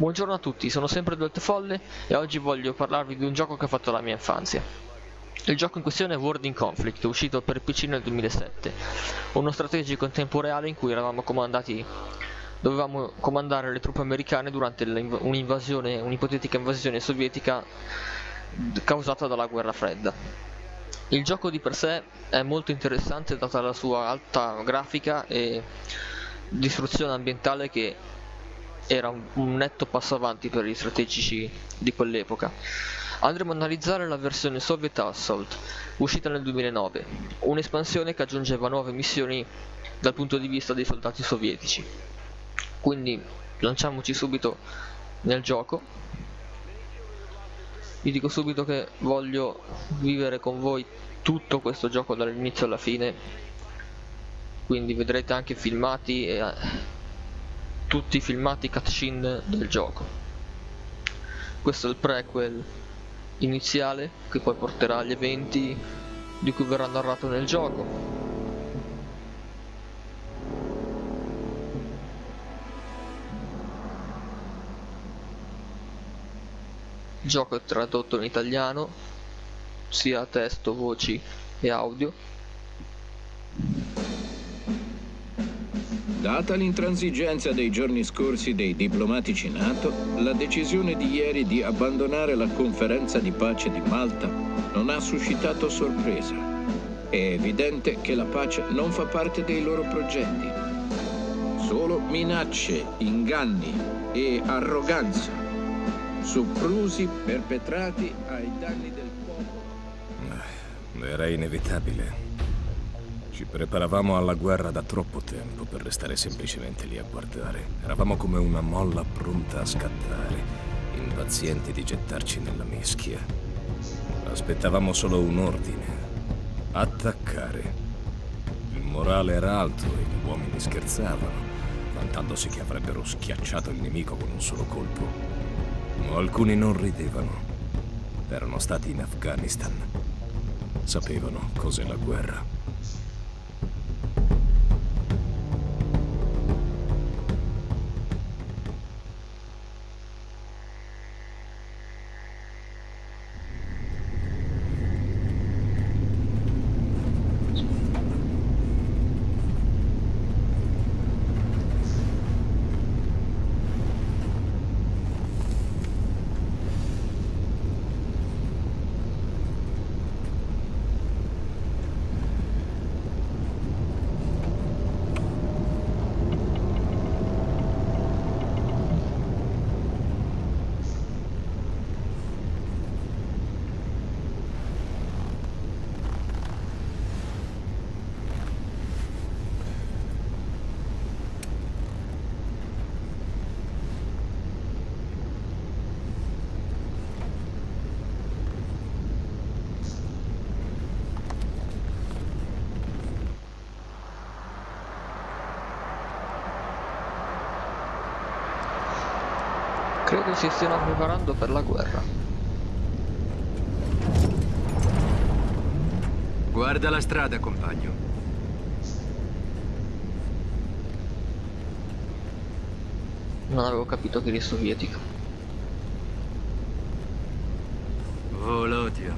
Buongiorno a tutti, sono sempre Folle e oggi voglio parlarvi di un gioco che ha fatto la mia infanzia. Il gioco in questione è World in Conflict, uscito per PC nel 2007, uno strategico in tempo reale in cui dovevamo comandare le truppe americane durante un'ipotetica invasione sovietica causata dalla guerra fredda. Il gioco di per sé è molto interessante data la sua alta grafica e distruzione ambientale che era un netto passo avanti per gli strategici di quell'epoca. Andremo a analizzare la versione Soviet Assault, uscita nel 2009, un'espansione che aggiungeva nuove missioni dal punto di vista dei soldati sovietici. Quindi lanciamoci subito nel gioco. Vi dico subito che voglio vivere con voi tutto questo gioco dall'inizio alla fine, quindi vedrete anche filmati e tutti i filmati cutscene del gioco. Questo è il prequel iniziale che poi porterà agli eventi di cui verrà narrato nel gioco. Il gioco è tradotto in italiano, sia testo, voci e audio. Data l'intransigenza dei giorni scorsi dei diplomatici NATO, la decisione di ieri di abbandonare la conferenza di pace di Malta non ha suscitato sorpresa. È evidente che la pace non fa parte dei loro progetti. Solo minacce, inganni e arroganza, soprusi perpetrati ai danni del popolo. Era inevitabile. Ci preparavamo alla guerra da troppo tempo per restare semplicemente lì a guardare. Eravamo come una molla pronta a scattare, impazienti di gettarci nella mischia. Aspettavamo solo un ordine: attaccare. Il morale era alto e gli uomini scherzavano, vantandosi che avrebbero schiacciato il nemico con un solo colpo. Ma alcuni non ridevano. Erano stati in Afghanistan. Sapevano cos'è la guerra. Credo si stiano preparando per la guerra. Guarda la strada, compagno. Non avevo capito che eri sovietico. Volodya.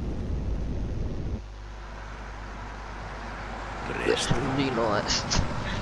Berlino Est.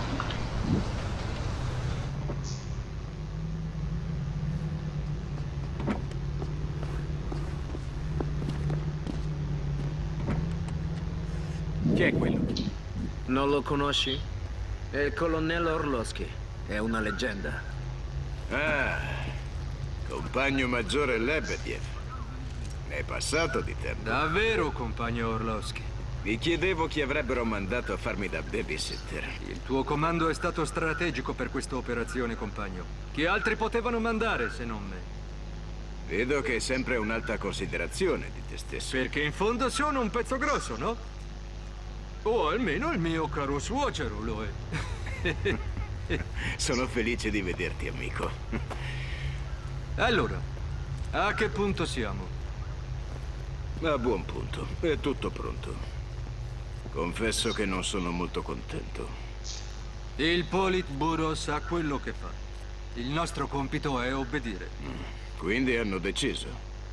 Chi è quello? Non lo conosci? È il colonnello Orlowski. È una leggenda. Ah, compagno maggiore Lebedev. È passato di tempo. Davvero, compagno Orlowski? Vi chiedevo chi avrebbero mandato a farmi da babysitter. Il tuo comando è stato strategico per questa operazione, compagno. Chi altri potevano mandare se non me? Vedo che hai sempre un'alta considerazione di te stesso. Perché in fondo sono un pezzo grosso, no? O almeno il mio caro suocero lo è. Sono felice di vederti, amico. Allora, a che punto siamo? A buon punto. È tutto pronto. Confesso che non sono molto contento. Il Politburo sa quello che fa. Il nostro compito è obbedire. Quindi hanno deciso.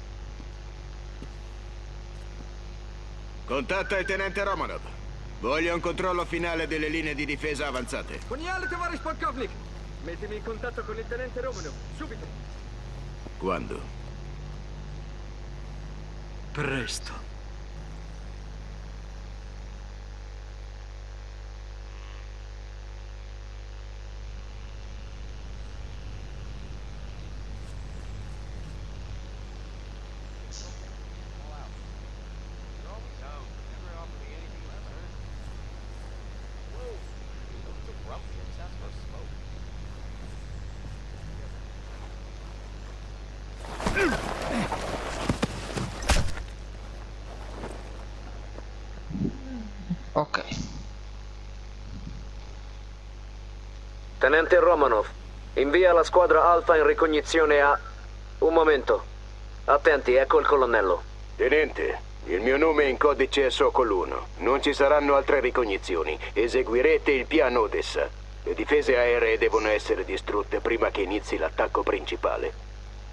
Contatta il tenente Romanov. Voglio un controllo finale delle linee di difesa avanzate. Poniale, tovarish polkovnik! Mettimi in contatto con il tenente Romanov, subito. Quando? Presto. Ok. Tenente Romanov, invia la squadra Alfa in ricognizione a... Un momento. Attenti, ecco il colonnello. Tenente, il mio nome in codice è Sokol 1. Non ci saranno altre ricognizioni. Eseguirete il piano Odessa. Le difese aeree devono essere distrutte prima che inizi l'attacco principale.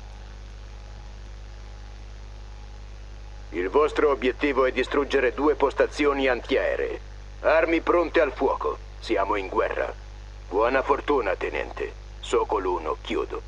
Il vostro obiettivo è distruggere 2 postazioni antiaeree. Armi pronte al fuoco. Siamo in guerra. Buona fortuna, tenente. Sokol 1, chiudo.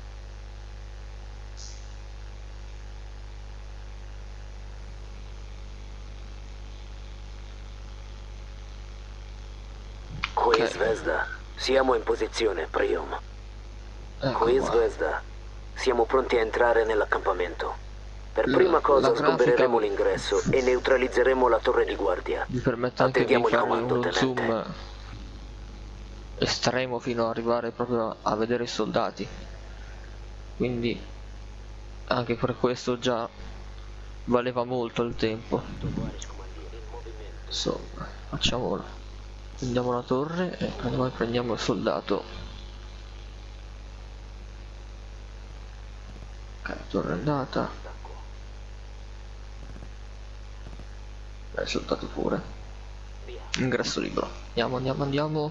Qui Zvezda, siamo in posizione, Priam. Ecco Qui qua. Zvezda, siamo pronti a entrare nell'accampamento. Per prima La cosa grafica sgombereremo l'ingresso e neutralizzeremo la torre di guardia. mi permette anche di Attendiamo il fare comando, uno tenente. zoom estremo fino ad arrivare proprio a vedere i soldati, quindi anche per questo già valeva molto il tempo. Insomma, facciamolo. Prendiamo la torre e poi prendiamo il soldato. Ok, torre andata. Il soldato pure. Ingresso libero. Andiamo.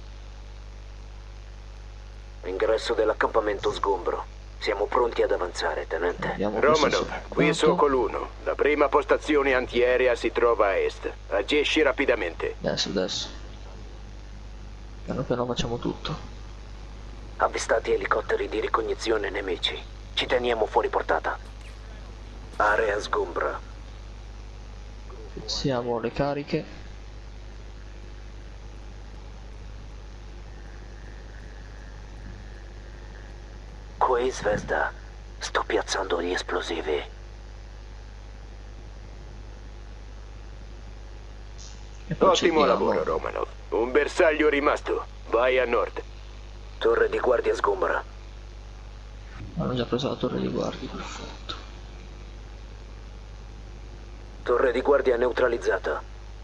Ingresso dell'accampamento sgombro. Siamo pronti ad avanzare, tenente. Andiamo questo Romanov, qui soldato. Sokol 1. La prima postazione antiaerea si trova a est. Agisci rapidamente. Adesso. Piano piano facciamo tutto. Avvistati elicotteri di ricognizione nemici. Ci teniamo fuori portata. Area sgombra. Siamo le cariche. Qui Zvezda, sto piazzando gli esplosivi. E poi Ottimo cerchiamo- lavoro, Romanov. Un bersaglio rimasto. Vai a nord. Torre di guardia sgombra. Hanno già preso la torre di guardia, perfetto. Torre di guardia neutralizzata.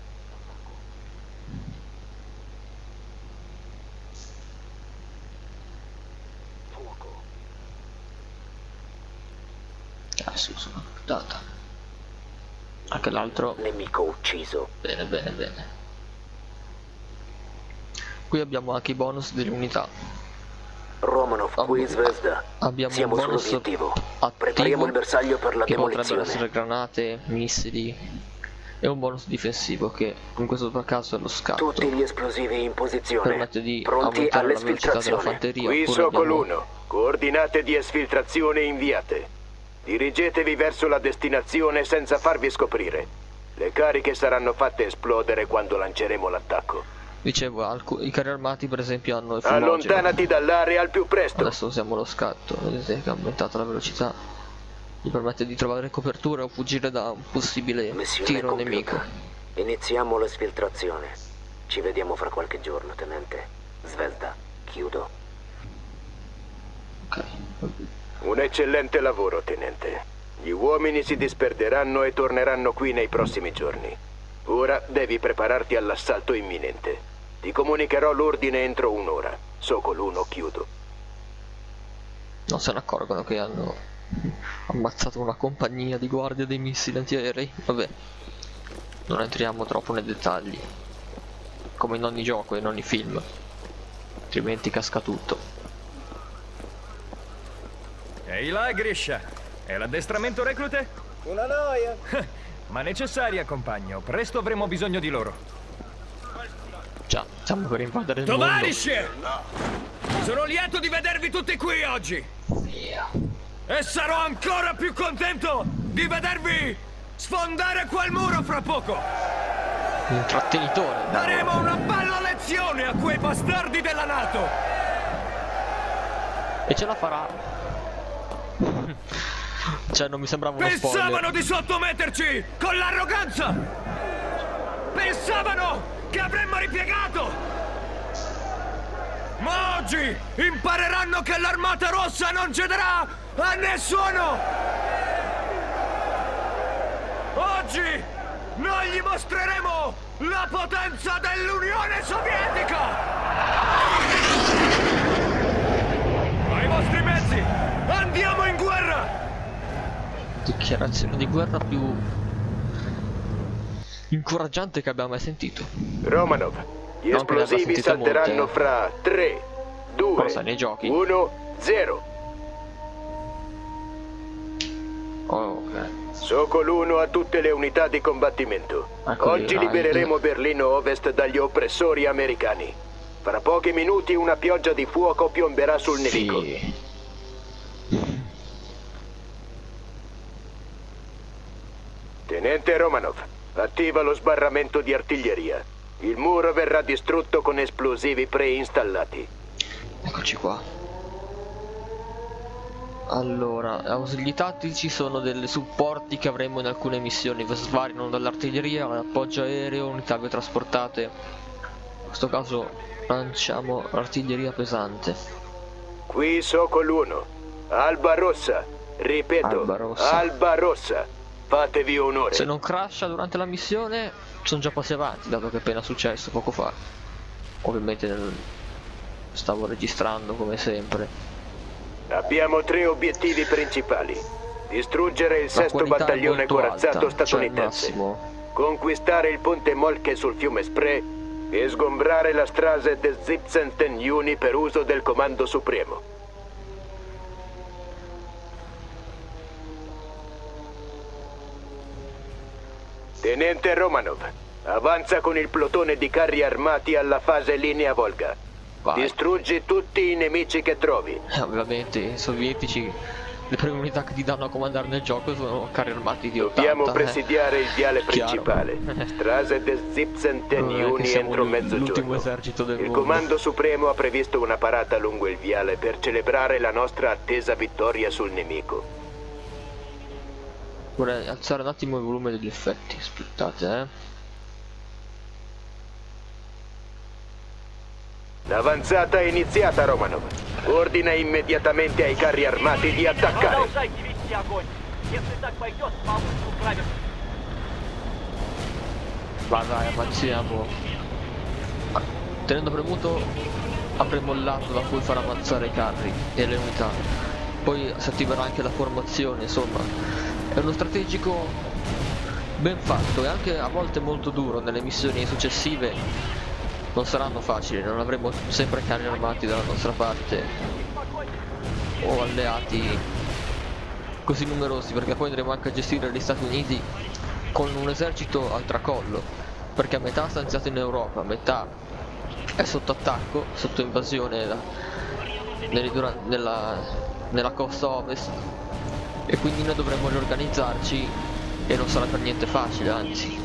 Adesso sono portata. Anche l'altro. Nemico ucciso. Bene. Qui abbiamo anche i bonus delle unità. Romanov, qui Zvezda. Abbiamo Siamo un bonus sull'obiettivo. attivo Prepariamo il bersaglio per la che potrebbero demolizione. essere granate, missili, e un bonus difensivo che in questo caso è lo scatto. Tutti gli esplosivi in posizione. Permette di Pronti aumentare la velocità della all'esfiltrazione. fanteria. Qui oppure Sokol abbiamo- 1. Coordinate di esfiltrazione inviate. Dirigetevi verso la destinazione senza farvi scoprire. Le cariche saranno fatte esplodere quando lanceremo l'attacco. Dicevo, i carri armati per esempio hanno il fumogeno. Allontanati dall'area al più presto. Adesso usiamo lo scatto, vedete che ha aumentato la velocità. Gli permette di trovare copertura o fuggire da un possibile Missione tiro compiuta. nemico. Iniziamo l'esfiltrazione. Ci vediamo fra qualche giorno, tenente. Zvezda, chiudo. Ok. Un eccellente lavoro, tenente. Gli uomini si disperderanno e torneranno qui nei prossimi giorni. Ora devi prepararti all'assalto imminente. Ti comunicherò l'ordine entro un'ora. Sokol 1, chiudo. Non se ne accorgono che hanno ammazzato una compagnia di guardia dei missili antiaerei. Vabbè, non entriamo troppo nei dettagli, come in ogni gioco e in ogni film, altrimenti casca tutto. Ehi là, Grisha. È l'addestramento reclute? Una noia. Ma necessaria, compagno. Presto avremo bisogno di loro. Già, stiamo per invadere il mondo. Tovarice! Sono lieto di vedervi tutti qui oggi. Via. E sarò ancora più contento di vedervi sfondare quel muro fra poco. Intrattenitore. Daremo una bella lezione a quei bastardi della NATO. E ce la farà. Cioè, non mi sembrava uno Pensavano spoiler. di sottometterci con l'arroganza. Pensavano che avremmo ripiegato. Ma oggi impareranno che l'Armata Rossa non cederà a nessuno. Oggi noi gli mostreremo la potenza dell'Unione Sovietica. Ai vostri mezzi, andiamo in guerra. Dichiarazione di guerra più incoraggiante che abbiamo mai sentito. Romanov, gli Non che ne abbia esplosivi sentite salteranno molte. fra 3, 2, Cosa, nei giochi? 1, 0. Oh, ok. Sokol 1 a tutte le unità di combattimento. Ecco Oggi lì, libereremo Berlino Ovest dagli oppressori americani. Fra pochi minuti una pioggia di fuoco piomberà sul nemico. Sì. Tenente Romanov, attiva lo sbarramento di artiglieria. Il muro verrà distrutto con esplosivi preinstallati. Eccoci qua. Allora, ausili tattici sono dei supporti che avremo in alcune missioni. Svariano dall'artiglieria all'appoggio aereo, unità aviotrasportate. In questo caso lanciamo l'artiglieria pesante. Qui Sokol 1. Alba Rossa. Ripeto, Alba Rossa. Alba Rossa. Fatevi onore. Se non crasha durante la missione, sono già passi avanti, dato che è appena successo poco fa. Ovviamente stavo registrando come sempre. Abbiamo 3 obiettivi principali. Distruggere il La 6º qualità è battaglione molto corazzato alta, cioè statunitense. il massimo. Conquistare il ponte Moltke sul fiume Spree e sgombrare la Straße des 17. Juni per uso del Comando Supremo. Tenente Romanov, avanza con il plotone di carri armati alla fase linea Volga. Vai. Distruggi tutti i nemici che trovi. Ovviamente i sovietici, le prime unità che ti danno a comandare nel gioco sono carri armati di 80. Dobbiamo presidiare il viale Chiaro. principale. Straße des 17. Non è che Juni siamo entro l'ultimo mezzogiorno. esercito del Il mondo. Comando Supremo ha previsto una parata lungo il viale per celebrare la nostra attesa vittoria sul nemico. Vorrei alzare un attimo il volume degli effetti, aspettate L'avanzata è iniziata, Romanov. Ordina immediatamente ai carri armati di attaccare. Vai, avanziamo. Tenendo premuto avremo il lato da cui far avanzare i carri e le unità. Poi si attiverà anche la formazione, insomma. È uno strategico ben fatto e anche a volte molto duro. Nelle missioni successive non saranno facili, non avremo sempre carri armati dalla nostra parte o alleati così numerosi, perché poi andremo anche a gestire gli Stati Uniti con un esercito al tracollo, perché a metà stanziato in Europa, metà è sotto attacco, sotto invasione nella costa ovest, e quindi noi dovremo riorganizzarci e non sarà per niente facile, anzi.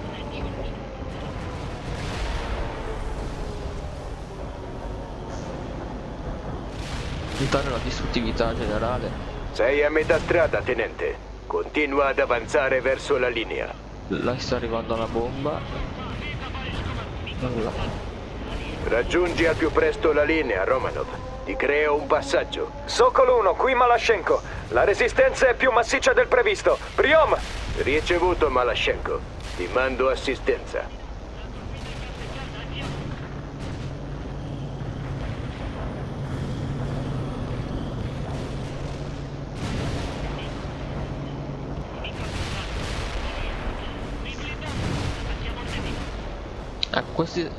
Puntare la distruttività generale. Sei a metà strada, tenente. Continua ad avanzare verso la linea. Là sta arrivando la bomba. Là. Raggiungi al più presto la linea, Romanov. Ti creo un passaggio. Sokol 1, qui Malashenko. La resistenza è più massiccia del previsto. Priom! Ricevuto, Malashenko. Ti mando assistenza. Ecco, questi,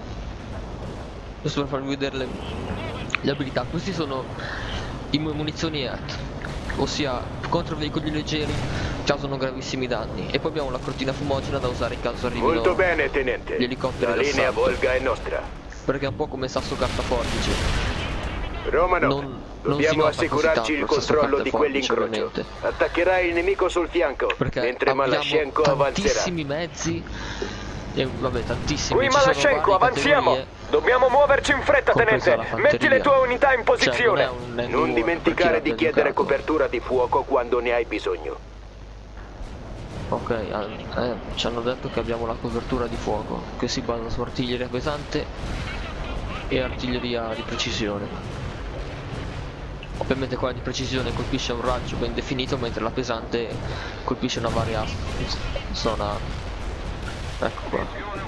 giusto per farvi vedere le abilità, questi sono i munizioni EAT. ossia contro veicoli leggeri causano gravissimi danni. E poi abbiamo la cortina fumogena da usare in caso arrivino Molto bene, tenente. gli elicotteri La linea d'assalto, Volga è nostra. perché è un po' come sasso carta forbice. Romano, dobbiamo assicurarci il controllo di quell'incrocio. Attaccherai il nemico sul fianco, perché mentre Malashenko avanzerà. Tantissimi mezzi e vabbè, tantissimi. Qui Malashenko, avanziamo! Dobbiamo muoverci in fretta, tenente! Metti le tue unità in posizione! Cioè, non dimenticare di chiedere copertura di fuoco quando ne hai bisogno. Ok, ci hanno detto che abbiamo la copertura di fuoco, che si basa su artiglieria pesante e artiglieria di precisione. Ovviamente quella di precisione colpisce un raggio ben definito, mentre la pesante colpisce una varia zona. Ecco qua.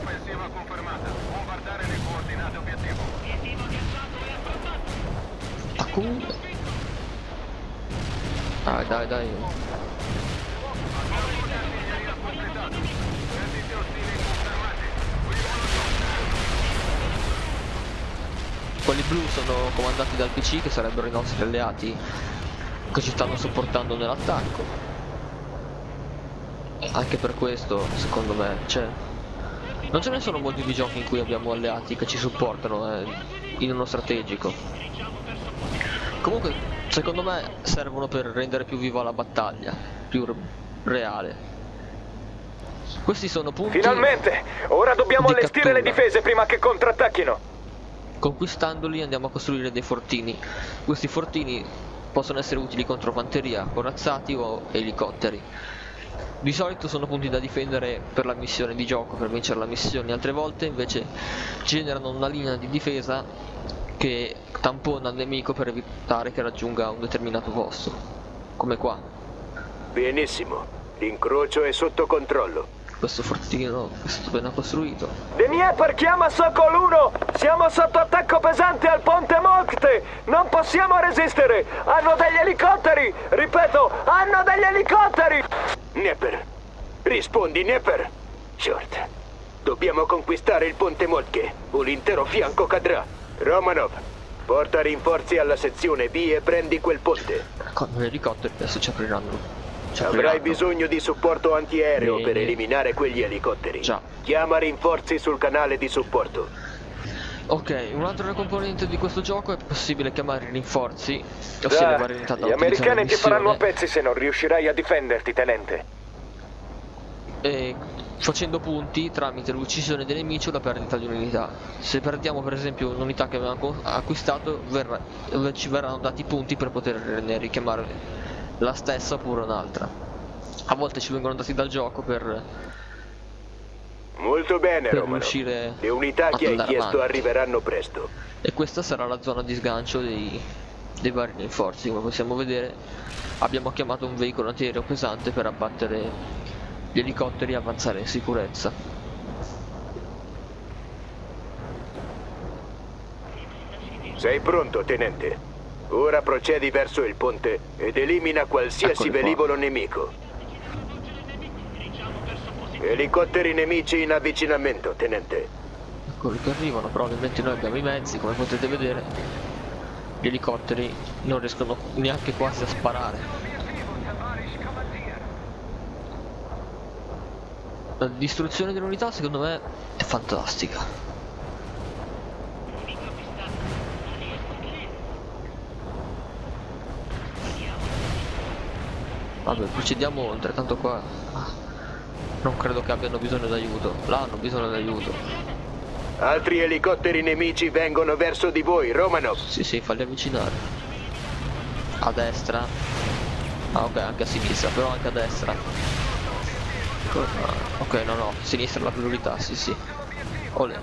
Dai. Quelli blu sono comandati dal PC, che sarebbero i nostri alleati che ci stanno supportando nell'attacco. Anche per questo, secondo me, non ce ne sono molti di giochi in cui abbiamo alleati che ci supportano in uno strategico. Comunque, secondo me servono per rendere più viva la battaglia, più reale. Questi sono punti. Finalmente! Ora dobbiamo allestire le difese prima che contrattacchino. Conquistandoli andiamo a costruire dei fortini. Questi fortini possono essere utili contro fanteria, corazzati o elicotteri. Di solito sono punti da difendere per la missione di gioco, per vincere la missione. Altre volte invece generano una linea di difesa che tampona il nemico per evitare che raggiunga un determinato posto, come qua. Benissimo, l'incrocio è sotto controllo. Questo fortino è stato ben costruito. Dnieper chiama Sokol 1! Siamo sotto attacco pesante al ponte Mokte! Non possiamo resistere! Hanno degli elicotteri! Ripeto, hanno degli elicotteri! Dnieper, rispondi Dnieper! Short, dobbiamo conquistare il ponte Mokte o l'intero fianco cadrà. Romanov, porta rinforzi alla sezione B e prendi quel ponte. Con gli elicotteri adesso ci apriranno. Avrai bisogno di supporto antiaereo per eliminare quegli elicotteri. Già. Chiama rinforzi sul canale di supporto. Ok, un'altra componente di questo gioco è possibile chiamare rinforzi, ossia le varie unità da gli americani ti faranno a missione, pezzi se non riuscirai a difenderti, tenente. e facendo punti tramite l'uccisione dei nemici o la perdita di un'unità. Se perdiamo per esempio un'unità che abbiamo acquistato, ci verranno dati punti per poterne richiamare la stessa oppure un'altra. A volte ci vengono dati dal gioco per molto bene, Romano. Riuscire le unità che hai chiesto avanti. arriveranno presto. E questa sarà la zona di sgancio dei vari rinforzi. Come possiamo vedere, abbiamo chiamato un veicolo antiaereo pesante per abbattere gli elicotteri e avanzare in sicurezza. Sei pronto, tenente? Ora procedi verso il ponte ed elimina qualsiasi velivolo nemico. Elicotteri nemici in avvicinamento, tenente. Eccoli che arrivano, però ovviamente noi abbiamo i mezzi, come potete vedere. Gli elicotteri non riescono neanche quasi a sparare. La distruzione dell'unità secondo me è fantastica. Vabbè, procediamo oltre, tanto qua non credo che abbiano bisogno d'aiuto. Là hanno bisogno d'aiuto. Altri elicotteri nemici vengono verso di voi, Romanov. Sì, falli avvicinare. A destra. Ah ok, anche a sinistra, però anche a destra. Ok, no, sinistra è la priorità, sì. Olè.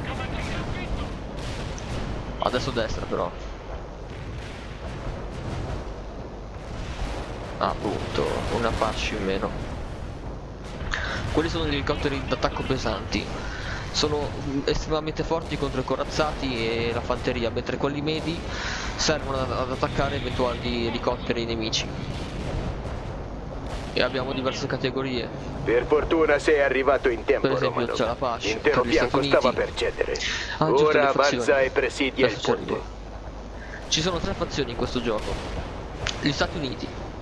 Adesso destra però. Appunto, una fascia in meno. Quelli sono gli elicotteri d'attacco pesanti. Sono estremamente forti contro i corazzati e la fanteria, mentre quelli medi servono ad attaccare eventuali elicotteri nemici. E abbiamo diverse categorie. Per fortuna sei arrivato in tempo, per esempio Romano. c'è la Apache, l'intero fianco stava per cedere. Ora avanza e presidia il ponte. Ci sono 3 fazioni in questo gioco: gli Stati Uniti,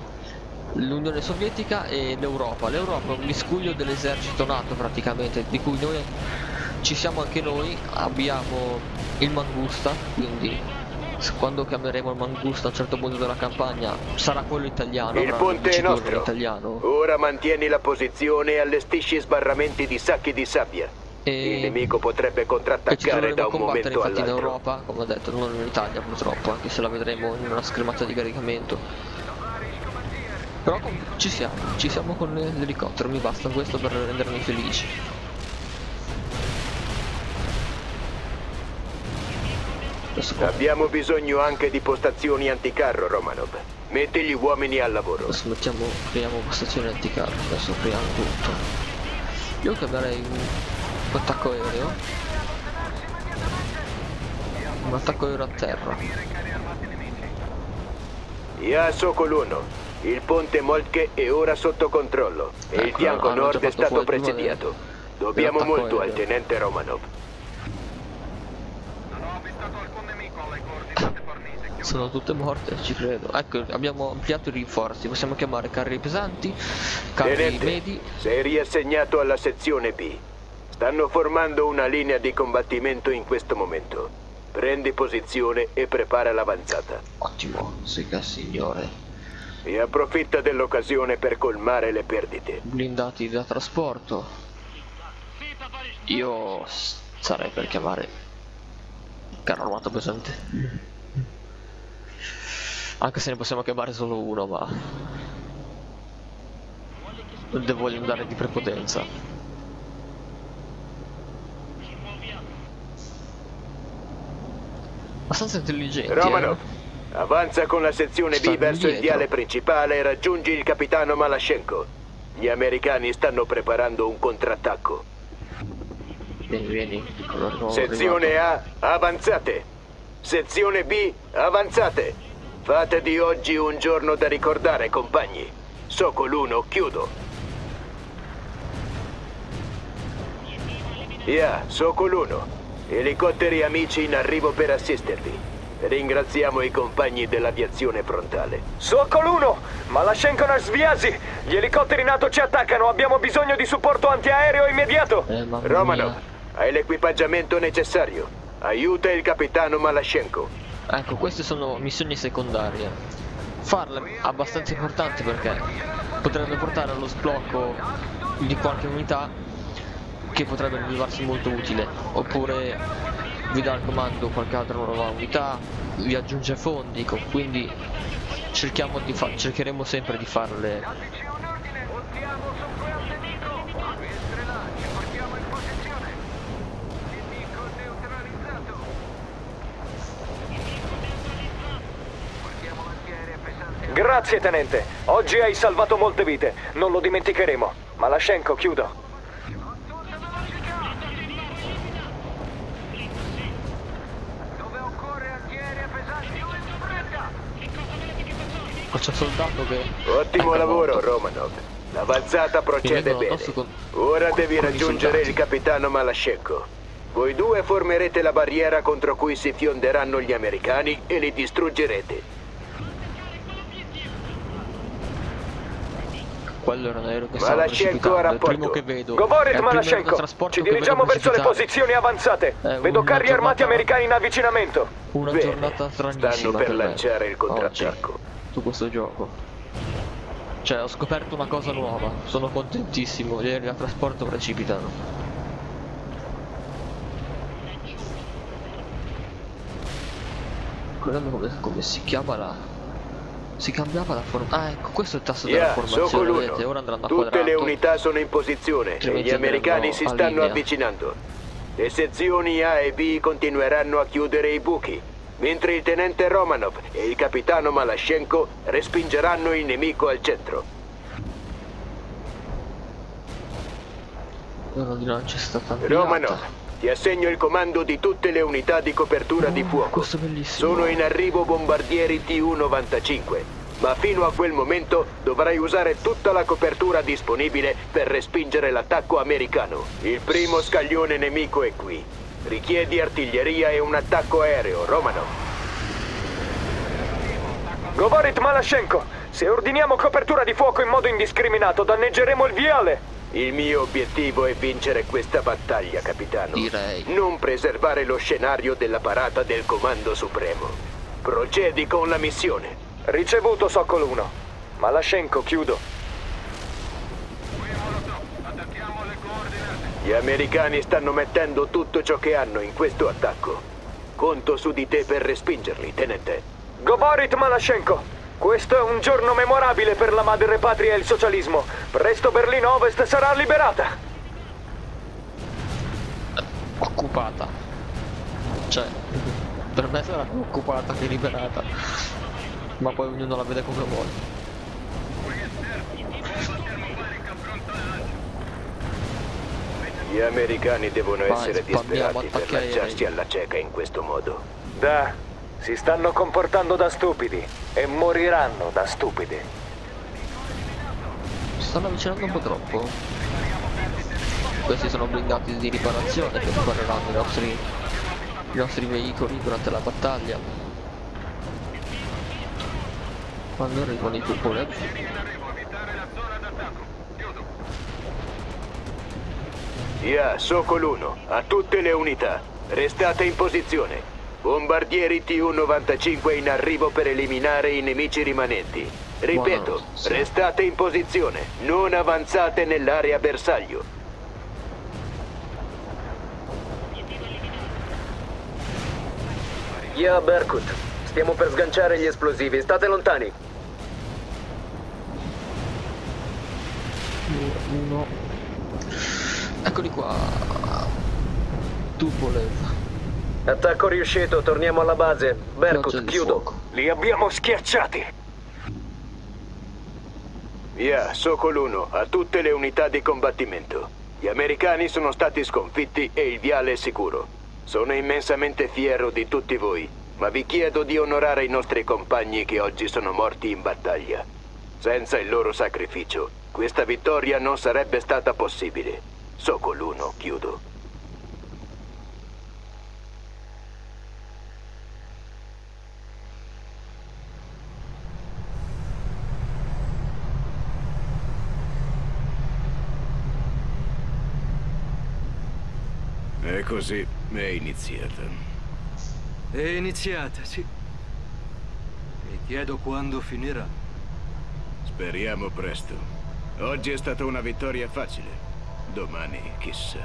l'Unione Sovietica e l'Europa. L'Europa è un miscuglio dell'esercito NATO praticamente, di cui noi ci siamo anche noi. Abbiamo il Mangusta, quindi quando chiameremo il Mangusta a un certo punto della campagna sarà quello italiano. Il ponte è nostro. Italiano. Ora mantieni la posizione e allestisci sbarramenti di sacchi di sabbia. Il nemico potrebbe contrattaccare da un momento all'altro. In all'altro. Europa, come ho detto, non in Italia purtroppo, anche se la vedremo in una schermata di caricamento. Però ci siamo con l'elicottero, mi basta questo per rendermi felici. Abbiamo bisogno anche di postazioni anticarro, Romanov. Metti gli uomini al lavoro. Adesso creiamo postazioni anticarro, adesso creiamo tutto. Io chiamerei un attacco aereo. Un attacco aereo a terra. Ya Sokol 1, il ponte Moltke è ora sotto controllo e il fianco nord è stato presidiato. Dobbiamo molto al tenente Romanov. Sono tutte morte, ci credo. Ecco, abbiamo ampliato i rinforzi, possiamo chiamare carri pesanti, carri tenente, medi. sei riassegnato alla sezione B. Stanno formando una linea di combattimento in questo momento. Prendi posizione e prepara l'avanzata. Ottimo, signor signore. E approfitta dell'occasione per colmare le perdite. Blindati da trasporto. Io sarei per chiamare carro armato pesante. Anche se ne possiamo chiamare solo uno, ma voglio andare di prepotenza. Abbastanza intelligenti. Romanov, avanza con la sezione B verso il viale principale e raggiungi il capitano Malashenko. Gli americani stanno preparando un contrattacco. Vieni. Sezione A, avanzate. Sezione B, avanzate. Fate di oggi un giorno da ricordare, compagni. Sokol 1, chiudo. Ya, Sokol 1. Elicotteri amici in arrivo per assistervi. Ringraziamo i compagni dell'aviazione frontale. Sokol 1! Malashenko nas sviasi! Gli elicotteri NATO ci attaccano, abbiamo bisogno di supporto antiaereo immediato! Romanov, hai l'equipaggiamento necessario. Aiuta il capitano Malashenko. Ecco, queste sono missioni secondarie. Farle abbastanza importanti perché potrebbe portare allo sblocco di qualche unità che potrebbe rivelarsi molto utile. Oppure vi dà al comando qualche altra nuova unità, vi aggiunge fondi, quindi cercheremo sempre di farle. Grazie, tenente. Oggi hai salvato molte vite. Non lo dimenticheremo. Malashenko, chiudo. C'è un soldato che... Ottimo lavoro, Romanov. L'avanzata procede bene. Ora devi raggiungere il capitano Malashenko. Voi due formerete la barriera contro cui si fionderanno gli americani e li distruggerete. Quello era un aereo che stava Malashenko a rapporto. Il primo che vedo. Govoret Malashenko, ci dirigiamo verso le posizioni avanzate. Vedo carri armati americani in avvicinamento. Una giornata stranissima. Stanno per lanciare il contrattacco. Su questo gioco. Cioè, ho scoperto una cosa nuova. Sono contentissimo. Gli aerei da trasporto precipitano. Guardate come si chiama la... Si cambiava la forma. Ah, ecco, questo è il tasto della formazione, vedete, ora andranno a quadrato. Tutte le unità sono in posizione e gli americani si stanno avvicinando. Le sezioni A e B continueranno a chiudere i buchi, mentre il tenente Romanov e il capitano Malashenko respingeranno il nemico al centro. Non c'è stata Romanov, ti assegno il comando di tutte le unità di copertura di fuoco. Sono in arrivo bombardieri Tu-95, ma fino a quel momento dovrai usare tutta la copertura disponibile per respingere l'attacco americano. Il primo scaglione nemico è qui. Richiedi artiglieria e un attacco aereo, Romanov. Govorit Malashenko, se ordiniamo copertura di fuoco in modo indiscriminato, danneggeremo il viale. Il mio obiettivo è vincere questa battaglia, capitano. Direi. Non preservare lo scenario della parata del Comando Supremo. Procedi con la missione. Ricevuto, Sokol 1. Malashenko, chiudo. Gli americani stanno mettendo tutto ciò che hanno in questo attacco. Conto su di te per respingerli, tenente. Govorit Malashenko, questo è un giorno memorabile per la madre patria e il socialismo. Presto Berlino Ovest sarà liberata. Occupata. Cioè, per me sarà più occupata che liberata. Ma poi ognuno la vede come vuole. Gli americani devono essere spammiamo disperati per attacchi aerei. lanciarsi alla cieca in questo modo. Da, si stanno comportando da stupidi e moriranno da stupidi. Si stanno avvicinando un po' troppo. Questi sono blindati di riparazione che ripareranno i nostri veicoli durante la battaglia. Quando arrivano i Tupolev. Sokol 1, a tutte le unità, restate in posizione. Bombardieri Tu-95 in arrivo per eliminare i nemici rimanenti. Ripeto, restate in posizione, non avanzate nell'area bersaglio. Berkut, stiamo per sganciare gli esplosivi, state lontani. Uno. Eccoli qua. Tupolev. Attacco riuscito, torniamo alla base. Berkut, chiudo. Li abbiamo schiacciati. Sokol 1, a tutte le unità di combattimento. Gli americani sono stati sconfitti e il viale è sicuro. Sono immensamente fiero di tutti voi, ma vi chiedo di onorare i nostri compagni che oggi sono morti in battaglia. Senza il loro sacrificio, questa vittoria non sarebbe stata possibile. Sokol 1, chiudo. E così è iniziata. È iniziata, sì. Mi chiedo quando finirà. Speriamo presto. Oggi è stata una vittoria facile. Domani, chissà.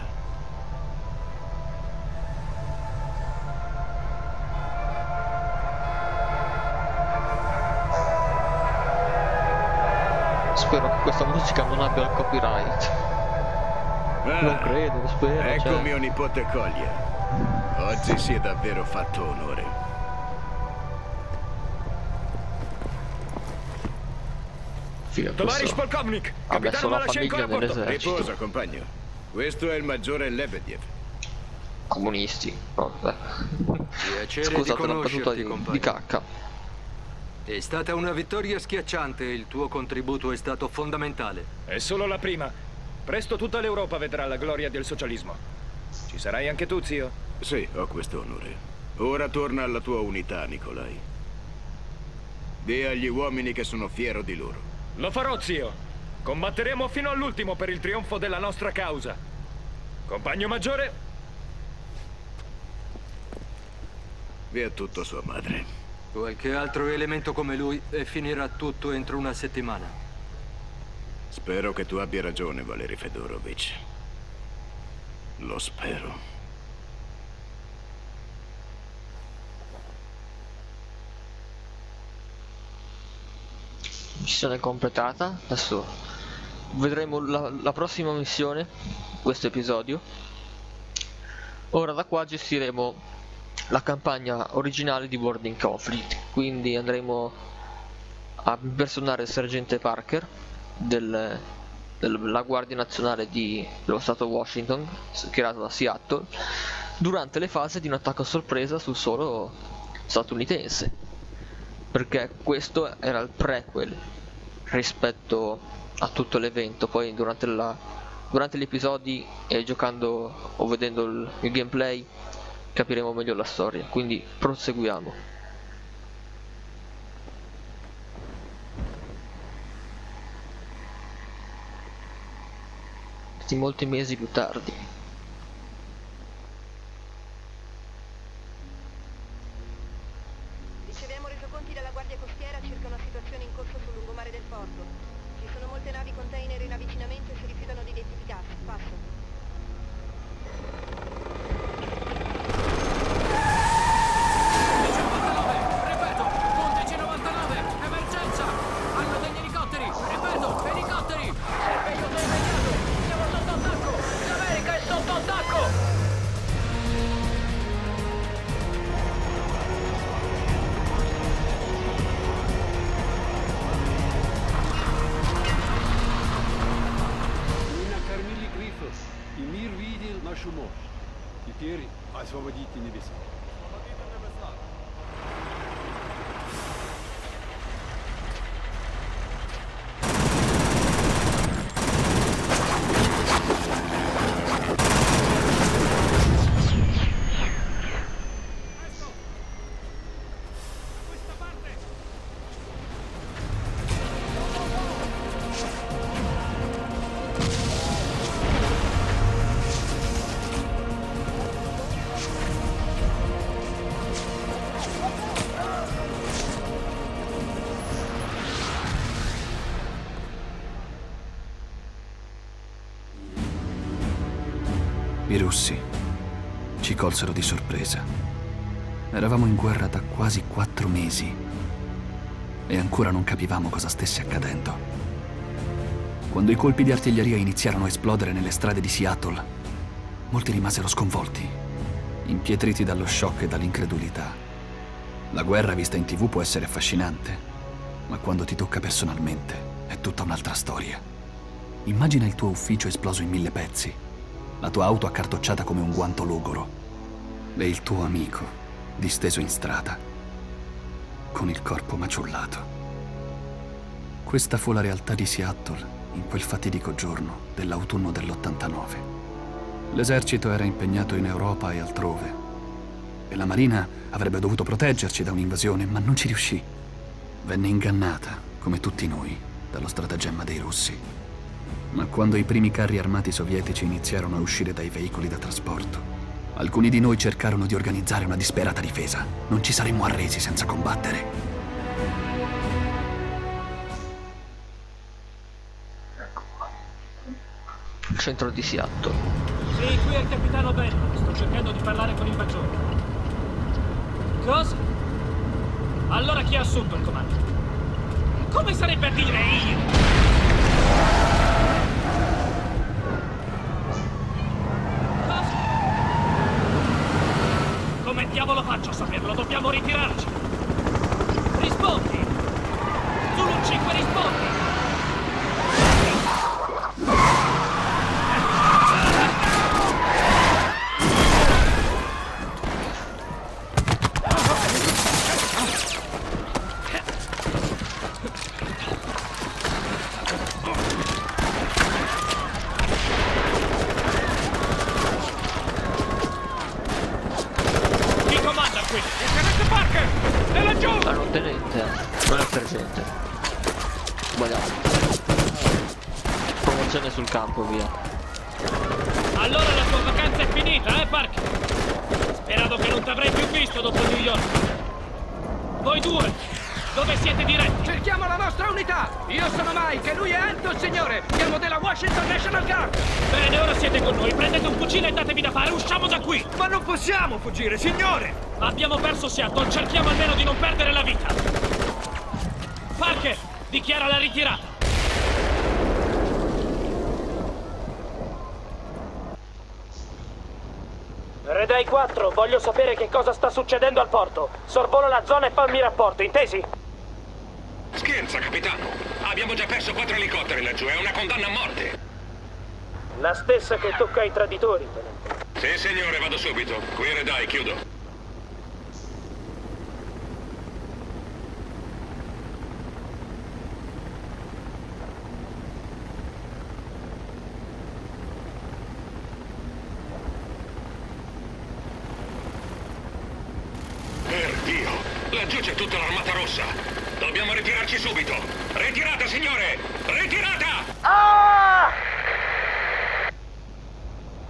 Spero che questa musica non abbia il copyright. Non credo, spero. Ecco cioè. mio nipote Collier. Oggi si è davvero fatto onore. Tovarish Polkovnik, ha messo capitano la Malashenko famiglia a bordo. nell'esercito. Riposa, compagno. Questo è il maggiore Lebediev. Comunisti. Vabbè. Piacere di Scusate la conoscerti, battuta di compagno. cacca. È stata una vittoria schiacciante e il tuo contributo è stato fondamentale. È solo la prima. Presto tutta l'Europa vedrà la gloria del socialismo. Ci sarai anche tu, zio? Sì, ho questo onore. Ora torna alla tua unità, Nikolai. Dì agli uomini che sono fiero di loro. Lo farò, zio. Combatteremo fino all'ultimo per il trionfo della nostra causa. Compagno maggiore? Vi è tutto sua madre. Qualche altro elemento come lui e finirà tutto entro una settimana. Spero che tu abbia ragione, Valeri Fedorovich. Lo spero. Missione completata. Adesso vedremo la prossima missione, questo episodio. Ora da qua gestiremo la campagna originale di World in Conflict, quindi andremo a impersonare il sergente Parker della Guardia Nazionale dello Stato Washington, schierata da Seattle, durante le fasi di un attacco a sorpresa sul suolo statunitense, perché questo era il prequel rispetto a tutto l'evento. Poi durante gli episodi e giocando o vedendo il gameplay capiremo meglio la storia, quindi proseguiamo. rivisti molti mesi più tardi. Riceviamo resoconti dalla Guardia Costiera circa una situazione in corso sul lungomare del porto. Ci sono molte navi container in avvicinamento e si rifiutano di identificarsi. Passo. Теперь освободите небеса. I russi ci colsero di sorpresa. Eravamo in guerra da quasi 4 mesi e ancora non capivamo cosa stesse accadendo. Quando i colpi di artiglieria iniziarono a esplodere nelle strade di Seattle, molti rimasero sconvolti, impietriti dallo shock e dall'incredulità. La guerra vista in TV può essere affascinante, ma quando ti tocca personalmente è tutta un'altra storia. Immagina il tuo ufficio esploso in 1000 pezzi, la tua auto accartocciata come un guanto logoro e il tuo amico disteso in strada con il corpo maciullato. Questa fu la realtà di Seattle in quel fatidico giorno dell'autunno dell'89. L'esercito era impegnato in Europa e altrove e la Marina avrebbe dovuto proteggerci da un'invasione, ma non ci riuscì. Venne ingannata, come tutti noi, dallo stratagemma dei russi. Ma quando i primi carri armati sovietici iniziarono a uscire dai veicoli da trasporto, alcuni di noi cercarono di organizzare una disperata difesa. Non ci saremmo arresi senza combattere. Centro di Seattle. Sì, qui è il capitano Benton. Sto cercando di parlare con il maggiore. Cosa? Allora chi ha assunto il comando? Come sarebbe a dire io? Come diavolo faccio a saperlo? Dobbiamo ritirarci! Rispondi! Zulu 5, rispondi! Tenente, non è sergente. Sbagliato. Promozione sul campo, via. Allora la tua vacanza è finita, Parker? Speravo che non t'avrei più visto dopo New York. Voi due, dove siete diretti? Cerchiamo la nostra unità! Io sono Mike e lui è Anton, signore! Siamo della Washington National Guard! Bene, ora siete con noi. Prendete un fucile e datevi da fare. Usciamo da qui! Ma non possiamo fuggire, signore! Abbiamo perso Seattle, cerchiamo almeno di non perdere la vita. Parker, dichiara la ritirata. Red Eye 4, voglio sapere che cosa sta succedendo al porto. Sorvolo la zona e fammi rapporto, intesi? Scherza, capitano. Abbiamo già perso 4 elicotteri laggiù, è una condanna a morte. La stessa che tocca ai traditori, tenente. Sì, signore, vado subito. Qui Red Eye, chiudo. Laggiù c'è tutta l'armata rossa. Dobbiamo ritirarci subito. Ritirata, signore! Ritirata! Ah!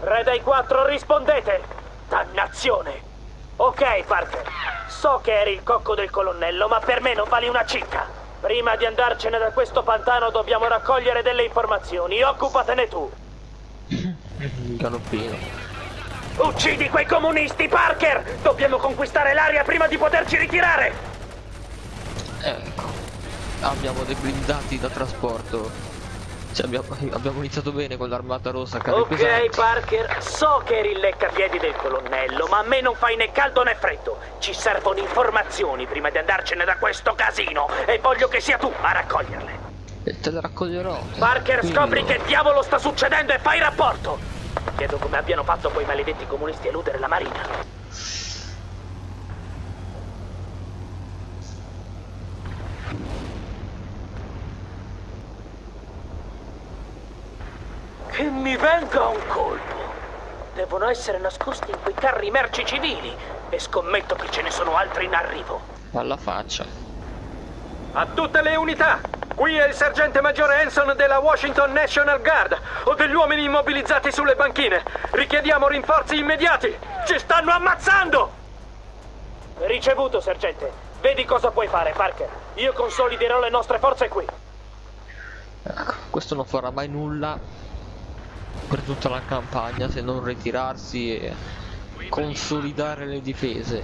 Re dei 4, rispondete! Dannazione! Ok, Parker. So che eri il cocco del colonnello, ma per me non vali una cicca. Prima di andarcene da questo pantano dobbiamo raccogliere delle informazioni. Occupatene tu. Galoppino. Uccidi quei comunisti, Parker! Dobbiamo conquistare l'area prima di poterci ritirare! Ecco. Abbiamo dei blindati da trasporto. Cioè, abbiamo iniziato bene con l'armata rossa, carri pesanti. Ok, Parker, so che eri il leccapiedi del colonnello, ma a me non fai né caldo né freddo. Ci servono informazioni prima di andarcene da questo casino e voglio che sia tu a raccoglierle. E te le raccoglierò. Parker, scopri che diavolo sta succedendo e fai rapporto. Chiedo come abbiano fatto quei maledetti comunisti a eludere la marina. Che mi venga un colpo. Devono essere nascosti in quei carri merci civili e scommetto che ce ne sono altri in arrivo. Alla faccia. A tutte le unità! Qui è il sergente maggiore Hanson della Washington National Guard. Ho degli uomini immobilizzati sulle banchine. Richiediamo rinforzi immediati. Ci stanno ammazzando! Ricevuto, sergente. Vedi cosa puoi fare, Parker. Io consoliderò le nostre forze qui. Ecco, questo non farà mai nulla per tutta la campagna se non ritirarsi e consolidare le difese.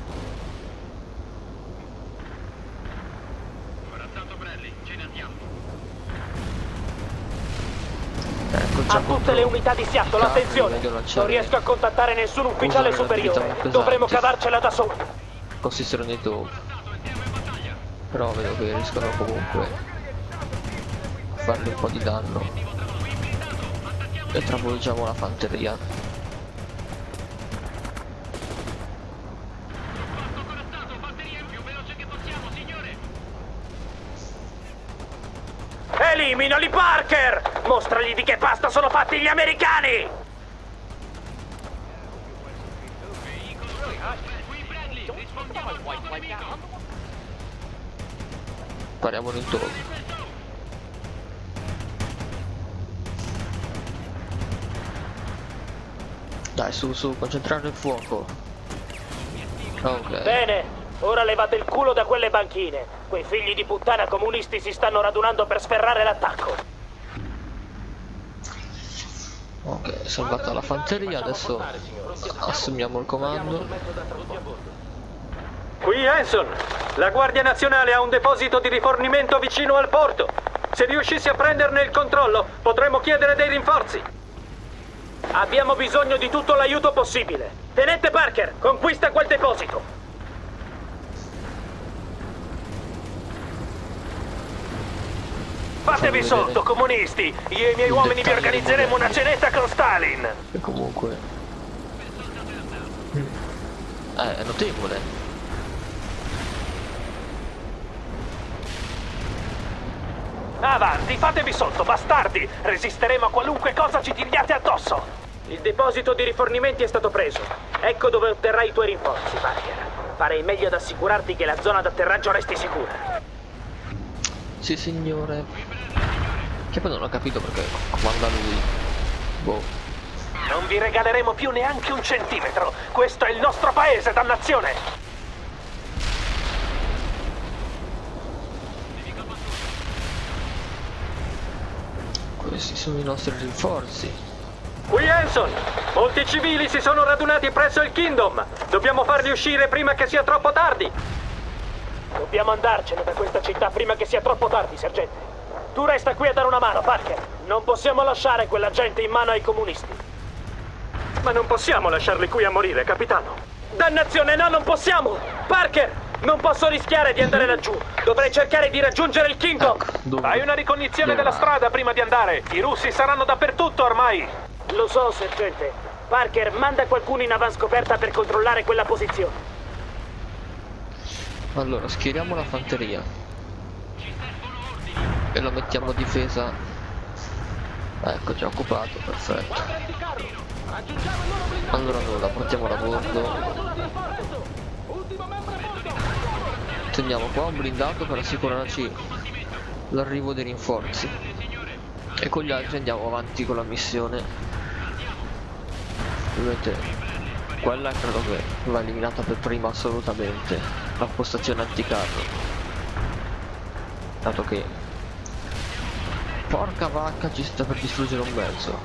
Ecco, già a tutte le unità di Seattle, attenzione! Non riesco a contattare nessun ufficiale superiore. Dovremo cavarcela da soli. Consistono nei top. Però vedo che riescono comunque a fargli un po' di danno. E travolgiamo la fanteria. Eliminali, Parker! Mostragli di che pasta sono fatti gli americani! Spariamolo intorno. Dai, su, concentrare il fuoco. Ok. Bene, ora levate il culo da quelle banchine. Quei figli di puttana comunisti si stanno radunando per sferrare l'attacco. Ok, salvata la fanteria, adesso assumiamo il comando. Qui Hanson, la Guardia Nazionale ha un deposito di rifornimento vicino al porto. Se riuscissi a prenderne il controllo, potremmo chiedere dei rinforzi. Abbiamo bisogno di tutto l'aiuto possibile. Tenente Parker, conquista quel deposito. Fatevi sotto, comunisti! Io e i miei uomini vi organizzeremo una cenetta con Stalin! E comunque è notevole. Avanti, fatevi sotto, bastardi! Resisteremo a qualunque cosa ci tiriate addosso! Il deposito di rifornimenti è stato preso. Ecco dove otterrai i tuoi rinforzi, Parker. Farei meglio ad assicurarti che la zona d'atterraggio resti sicura. Sì, signore. Che poi non ho capito perché comanda lui. Boh. Non vi regaleremo più neanche un centimetro. Questo è il nostro paese, dannazione! Questi sono i nostri rinforzi. Qui Hanson! Molti civili si sono radunati presso il Kingdom! Dobbiamo farli uscire prima che sia troppo tardi! Dobbiamo andarcene da questa città prima che sia troppo tardi, sergente. Tu resta qui a dare una mano, Parker. Non possiamo lasciare quella gente in mano ai comunisti. Ma non possiamo lasciarli qui a morire, capitano. Dannazione, no, non possiamo! Parker! Non posso rischiare di andare laggiù. Dovrei cercare di raggiungere il Kingdom. Fai una ricognizione della strada prima di andare. I russi saranno dappertutto ormai. Lo so, sergente. Parker, manda qualcuno in avanscoperta per controllare quella posizione. Allora, schieriamo la fanteria e la mettiamo a difesa. Ecco, già occupato, perfetto. Allora la portiamo a bordo. Teniamo qua un blindato per assicurarci l'arrivo dei rinforzi. E con gli altri andiamo avanti con la missione. Ovviamente quella credo che va eliminata per prima assolutamente, la postazione anticarro, dato che porca vacca ci sta per distruggere un mezzo.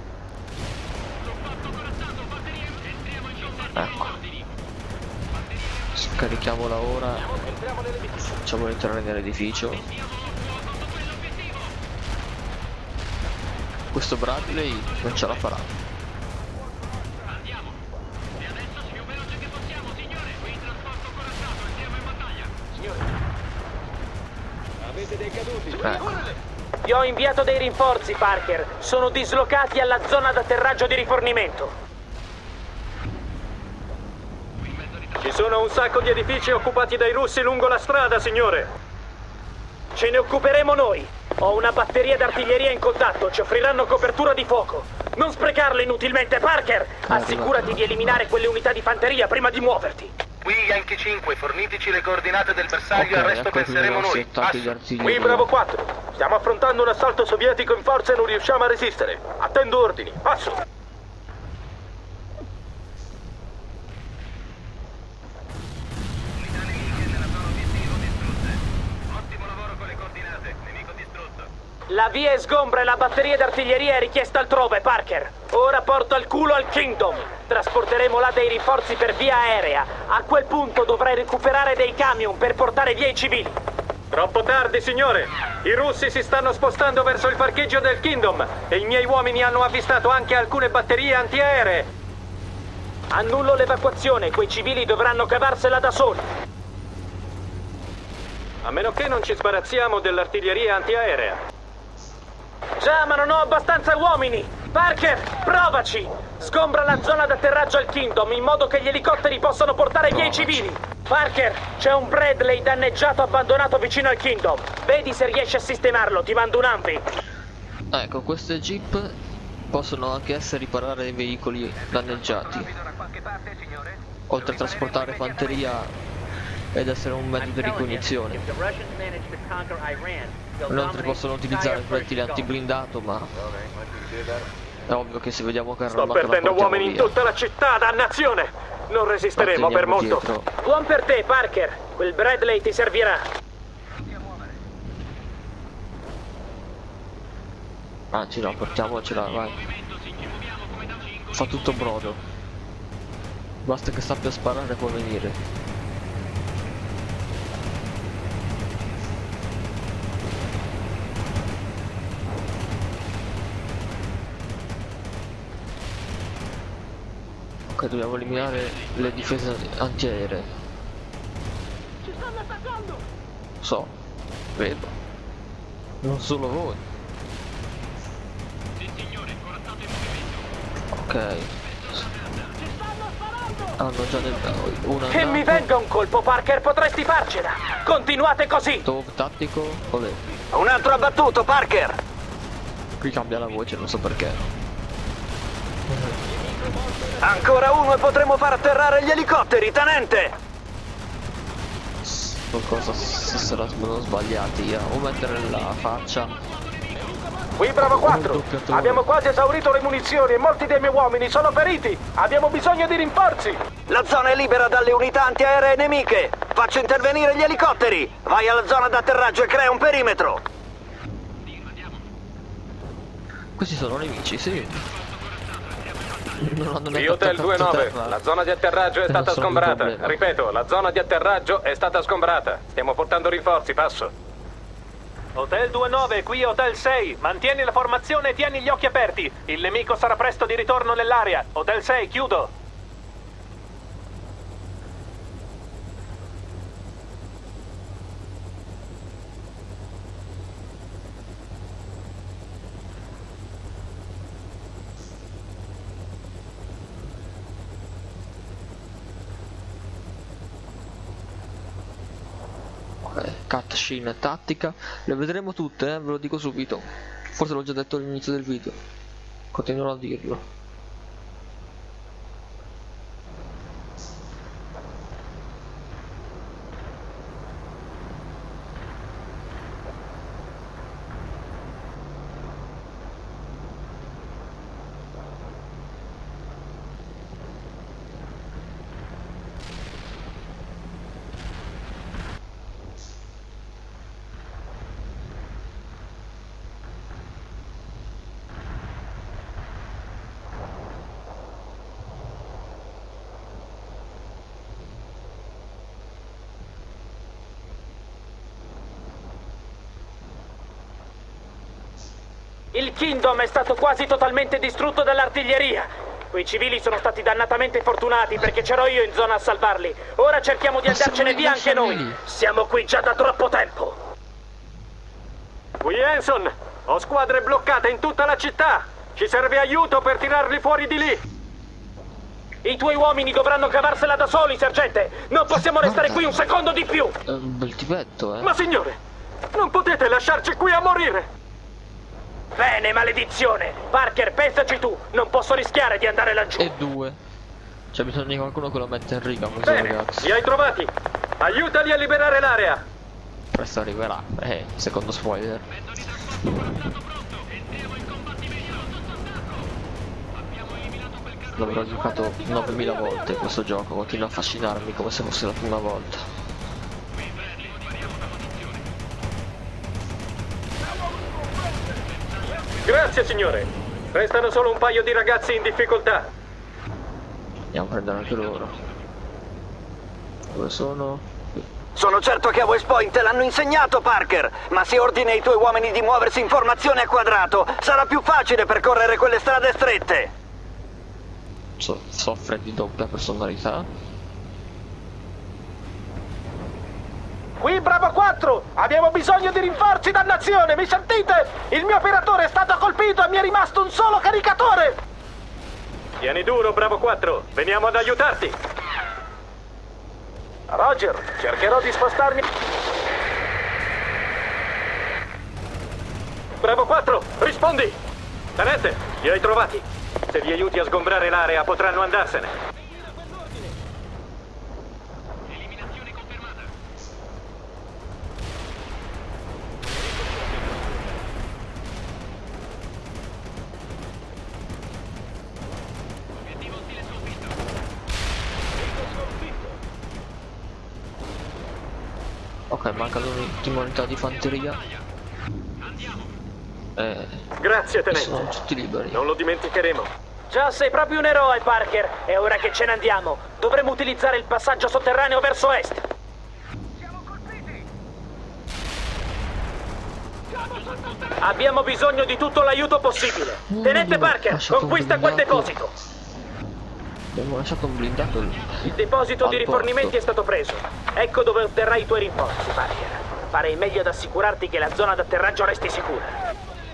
Ecco, scarichiamola ora, facciamo entrare nell'edificio. Questo Bradley non ce la farà. Avete dei caduti? Vi ho inviato dei rinforzi, Parker. Sono dislocati alla zona d'atterraggio di rifornimento. Ci sono un sacco di edifici occupati dai russi lungo la strada, signore. Ce ne occuperemo noi. Ho una batteria d'artiglieria in contatto, ci offriranno copertura di fuoco. Non sprecarlo inutilmente, Parker! Assicurati di eliminare quelle unità di fanteria prima di muoverti. Qui Yankee 5, forniteci le coordinate del bersaglio, al resto penseremo noi. Qui Bravo 4, stiamo affrontando un assalto sovietico in forza e non riusciamo a resistere. Attendo ordini, passo! La via è sgombra e la batteria d'artiglieria è richiesta altrove, Parker. Ora porto il culo al Kingdom. Trasporteremo là dei rinforzi per via aerea. A quel punto dovrai recuperare dei camion per portare via i civili. Troppo tardi, signore. I russi si stanno spostando verso il parcheggio del Kingdom e i miei uomini hanno avvistato anche alcune batterie antiaeree. Annullo l'evacuazione, quei civili dovranno cavarsela da soli. A meno che non ci sbarazziamo dell'artiglieria antiaerea. Già, ma non ho abbastanza uomini! Parker, provaci! Sgombra la zona d'atterraggio al Kingdom in modo che gli elicotteri possano portare via i civili! Parker, c'è un Bradley danneggiato abbandonato vicino al Kingdom. Vedi se riesci a sistemarlo, ti mando un ampi. Ecco, queste jeep possono anche essere riparare i veicoli danneggiati, oltre a trasportare fanteria ed essere un mezzo di ricognizione. Inoltre possono utilizzare proiettili antiblindato, ma è ovvio che se vediamo che sto perdendo uomini in tutta la città, dannazione! Non resisteremo per molto. Dietro. Buon per te, Parker. Quel Bradley ti servirà. Anzi no, portiamocela, vai. Fa tutto brodo. Basta che sappia sparare e può venire. Ok, dobbiamo eliminare le difese antiaeree. Ci stanno attaccando! So, vedo. Non solo voi. Ok. Hanno già una. Che mi venga un colpo, Parker, potresti farcela! Continuate così! Top tattico, olè. Un altro abbattuto, Parker! Qui cambia la voce, non so perché. Ancora uno e potremo far atterrare gli elicotteri, tenente! Qualcosa si saranno sbagliati, o mettere la faccia. Qui Bravo 4, abbiamo quasi esaurito le munizioni e molti dei miei uomini sono feriti. Abbiamo bisogno di rinforzi. La zona è libera dalle unità antiaeree nemiche. Faccio intervenire gli elicotteri. Vai alla zona d'atterraggio e crea un perimetro. Questi sono nemici, sì. Non hanno Qui Hotel 29, la zona di atterraggio è stata sgombrata. Ripeto, la zona di atterraggio è stata sgombrata. Stiamo portando rinforzi, passo. Hotel 29, qui Hotel 6. Mantieni la formazione e tieni gli occhi aperti. Il nemico sarà presto di ritorno nell'area. Hotel 6, chiudo. Cutscene tattica, le vedremo tutte, ve lo dico subito. Forse l'ho già detto all'inizio del video, continuerò a dirlo. Il Kingdom è stato quasi totalmente distrutto dall'artiglieria. Quei civili sono stati dannatamente fortunati perché c'ero io in zona a salvarli. Ora cerchiamo di andarcene via anche noi. Siamo qui già da troppo tempo. Qui Hanson, ho squadre bloccate in tutta la città. Ci serve aiuto per tirarli fuori di lì. I tuoi uomini dovranno cavarsela da soli, sergente. Non possiamo restare qui un secondo di più. È un bel tipetto, Ma signore, non potete lasciarci qui a morire. Bene, maledizione. Parker, pensaci tu. Non posso rischiare di andare laggiù. E 2. C'è bisogno di qualcuno che lo metta in riga, bene, ragazzi. Li hai trovati. Aiutali a liberare l'area. Presto arriverà. Secondo spoiler. L'avrò giocato 9000 volte questo gioco, continua a affascinarmi come se fosse la prima volta. Grazie signore. Restano solo un paio di ragazzi in difficoltà. Andiamo a prendere anche loro. Dove sono? Sono certo che a West Point l'hanno insegnato, Parker, ma se ordini ai tuoi uomini di muoversi in formazione a quadrato, sarà più facile percorrere quelle strade strette. Soffre di doppia personalità. Qui Bravo 4, abbiamo bisogno di rinforzi, dannazione, mi sentite? Il mio operatore è stato colpito e mi è rimasto un solo caricatore. Tieni duro, Bravo 4, veniamo ad aiutarti. Roger, cercherò di spostarmi. Bravo 4, rispondi. Tenente, li hai trovati. Se li aiuti a sgombrare l'area potranno andarsene. Eliminazione confermata. Obiettivo stile sconfitto. Ok, mancano l'ultima unità di fanteria. Grazie, tenente. Sono tutti liberi. Non lo dimenticheremo. Già, sei proprio un eroe, Parker. E ora che ce ne andiamo, dovremo utilizzare il passaggio sotterraneo verso est. Abbiamo bisogno di tutto l'aiuto possibile. Tenente Parker, conquista quel deposito. Abbiamo lasciato un blindato. Il deposito di rifornimenti è stato preso. Ecco dove otterrai i tuoi rinforzi, Parker. Farei meglio ad assicurarti che la zona d'atterraggio resti sicura.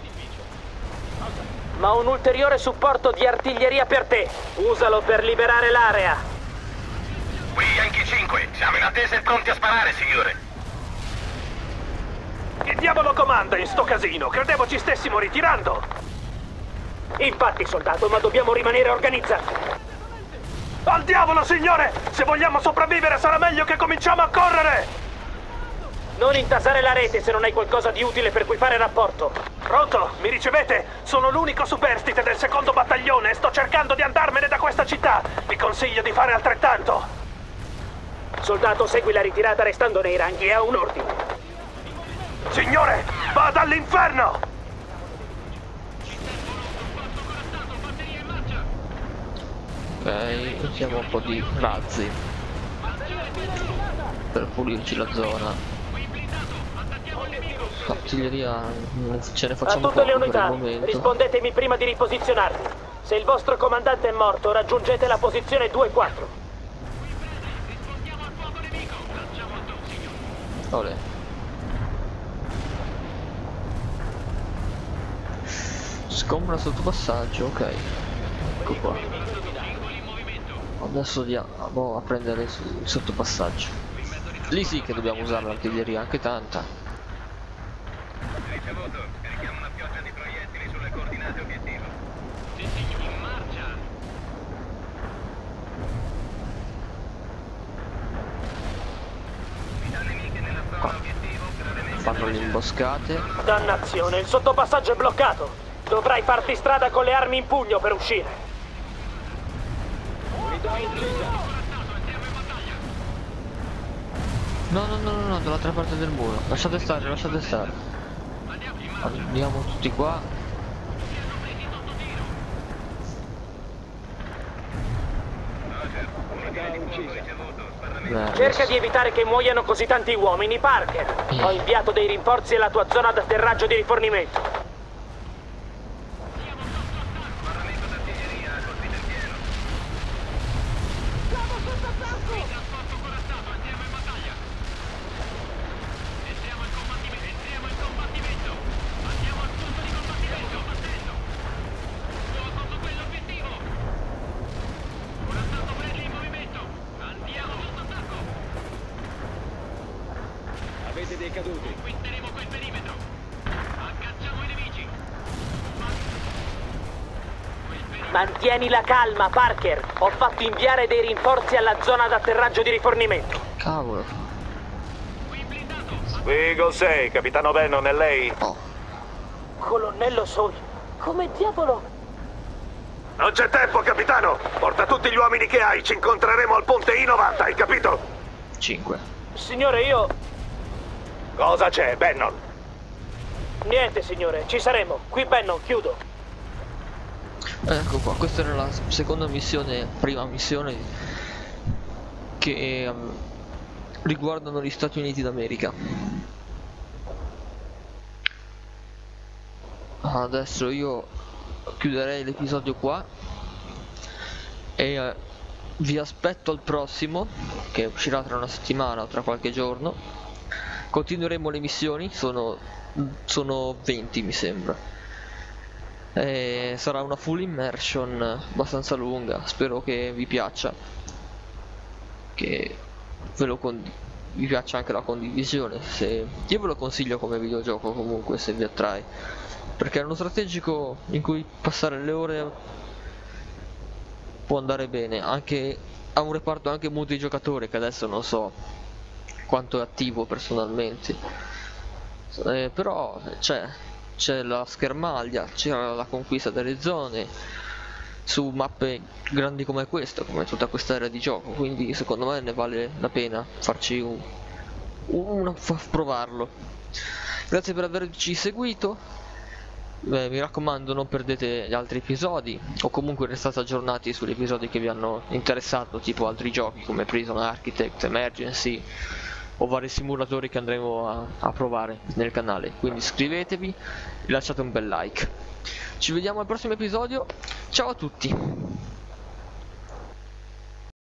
Ma un ulteriore supporto di artiglieria per te. Usalo per liberare l'area. Qui Yankee 5, siamo in attesa e pronti a sparare, signore. Che diavolo comanda in sto casino? Credevo ci stessimo ritirando. Infatti, soldato, ma dobbiamo rimanere organizzati. Al diavolo, signore! Se vogliamo sopravvivere sarà meglio che cominciamo a correre! Non intasare la rete se non hai qualcosa di utile per cui fare rapporto. Pronto? Mi ricevete? Sono l'unico superstite del secondo battaglione e sto cercando di andarmene da questa città. Vi consiglio di fare altrettanto. Soldato, segui la ritirata restando nei ranghi e ha un ordine. Signore, vada all'inferno! Ok, usiamo un po' di razzi per pulirci la zona. Artiglieria ce ne facciamo a tutte le poco per unità, il momento. rispondetemi prima di riposizionarvi. Se il vostro comandante è morto, raggiungete la posizione 2-4. Olè. Scombra sotto passaggio, ok. Ecco qua. Adesso andiamo a prendere il sottopassaggio. Lì sì che dobbiamo usare l'artiglieria, anche tanta. Ricevuto, carichiamo una pioggia di proiettili sulle coordinate obiettivo. Sì, signore, in marcia. Unità nemiche nella zona obiettivo, gravemente. Fanno le imboscate. Dannazione, il sottopassaggio è bloccato. Dovrai farti strada con le armi in pugno per uscire. No, dall'altra parte del muro. Lasciate stare, lasciate stare. Andiamo tutti qua. Cerca di evitare che muoiano così tanti uomini, Parker. Ho inviato dei rinforzi alla tua zona d'atterraggio di rifornimento. Mantieni la calma, Parker. Ho fatto inviare dei rinforzi alla zona d'atterraggio di rifornimento. Cavolo. Eagle 6, capitano Bannon, è lei? Oh. Colonnello Sawyer, come diavolo? Non c'è tempo, capitano! Porta tutti gli uomini che hai, ci incontreremo al ponte I-90, hai capito? 5. Signore, io... Cosa c'è, Bannon? Niente, signore, ci saremo. Qui Bannon, chiudo. Ecco qua, questa era la seconda missione, prima missione che riguardano gli Stati Uniti d'America. Adesso io chiuderei l'episodio qua e vi aspetto al prossimo, che uscirà tra una settimana o tra qualche giorno. Continueremo le missioni, sono 20 mi sembra. Sarà una full immersion abbastanza lunga, spero che vi piaccia, che vi piaccia anche la condivisione. Io ve lo consiglio come videogioco comunque, se vi attrae, perché è uno strategico in cui passare le ore può andare bene. Anche ha un reparto anche multigiocatore che adesso non so quanto è attivo personalmente, però c'è la schermaglia, c'era la conquista delle zone su mappe grandi come questa, come tutta questa area di gioco, quindi secondo me ne vale la pena farci provarlo. Grazie per averci seguito, mi raccomando non perdete gli altri episodi, o comunque restate aggiornati sugli episodi che vi hanno interessato, tipo altri giochi come Prison Architect, Emergency o vari simulatori che andremo a provare nel canale. Quindi iscrivetevi e lasciate un bel like. Ci vediamo al prossimo episodio, ciao a tutti.